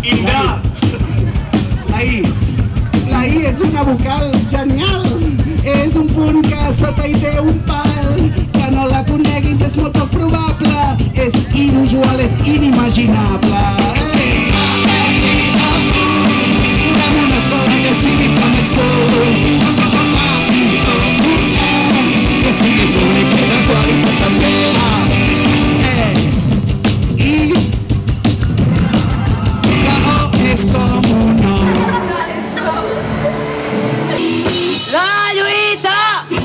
La I és una vocal genial. És un punt que sota hi té un pal. Que no la coneguis és molt poc probable. És inusual, és inimaginable. Volem una escola que sigui com ets tu. Que sigui públic i de qualitat també. I la O és com un O. La lluita!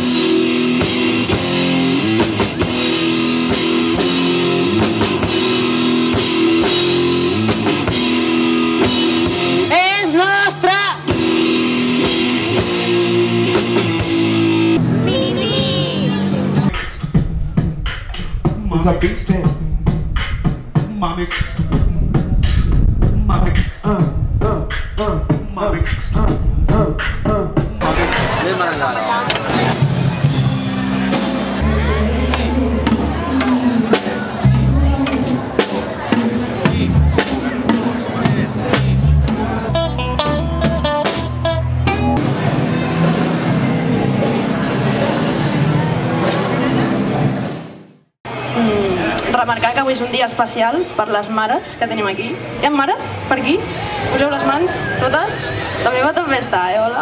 És nostra! It's a big step. Mommy. Mommy. Mommy. Remarcar que avui és un dia especial per les mares que tenim aquí. Hi ha mares per aquí? Poseu les mans, totes? La meva també està, hola.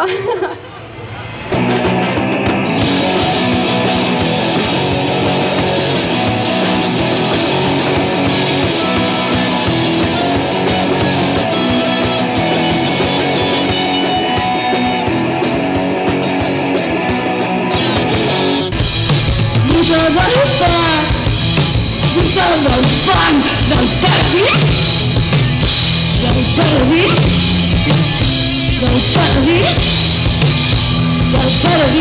Del fan, del party, del party, del party, del party,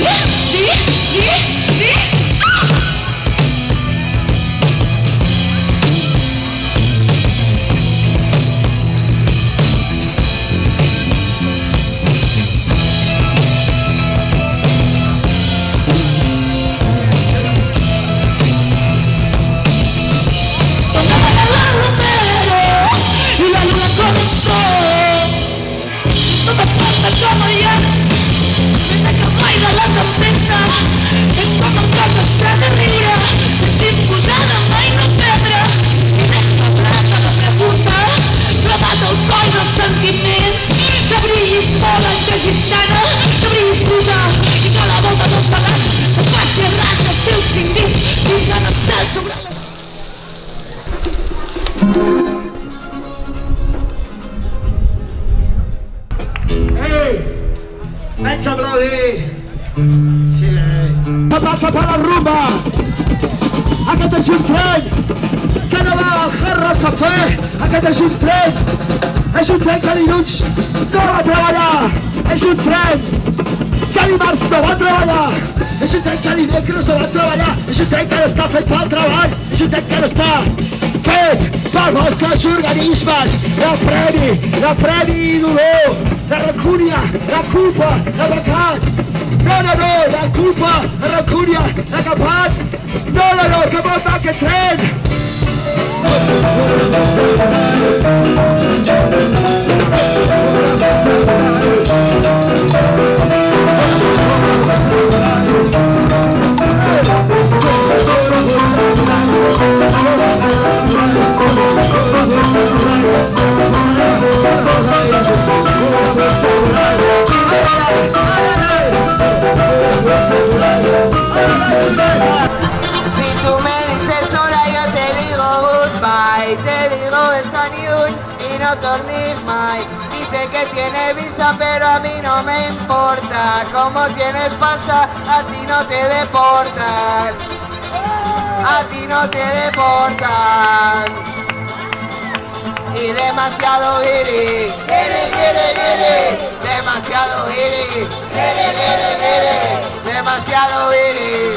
Vaig aplaudir! Sí, Passa per la rumba! Aquest és un tren que no va al Jarro Cafè! Aquest és un tren que dilluns no va treballar! És un tren que dimarts no va treballar! És un tren que dimecres no va treballar! És un tren que no està fet pel treball! És un tren que no està fet pels vostres organismes! La premi i dolor! La rancúnia, la culpa, la pecat! No, la culpa, la rancúnia, la capat! No, que vol fer aquest tren! Si tú me dices hola, yo te digo goodbye. Te digo esta lluny y no tornis mai. Dice que tiene vista, pero a mí no me importa. Como tienes pasta, a ti no te deportan. A ti no te deportan. Y demasiado guiri, demasiado guiri, demasiado guiri,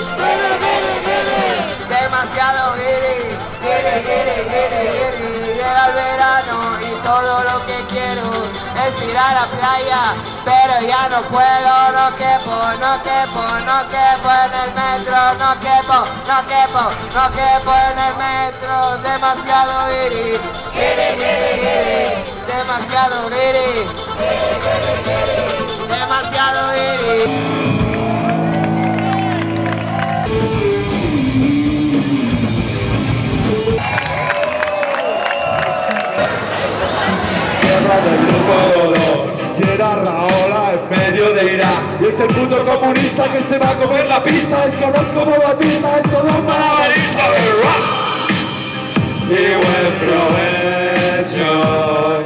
demasiado guiri, llega el verano y todo lo que quiero es ir a la playa, pero ya no puedo, no quepo en el metro, no quepo en el metro, demasiado guiri, demasiado guiri, demasiado guiri. Del grupo Godó, y era Raola en medio de Irak, y es el puto comunista que se va a comer la pista, es cabrón como Batista, es todo un malabarista. Y buen provecho.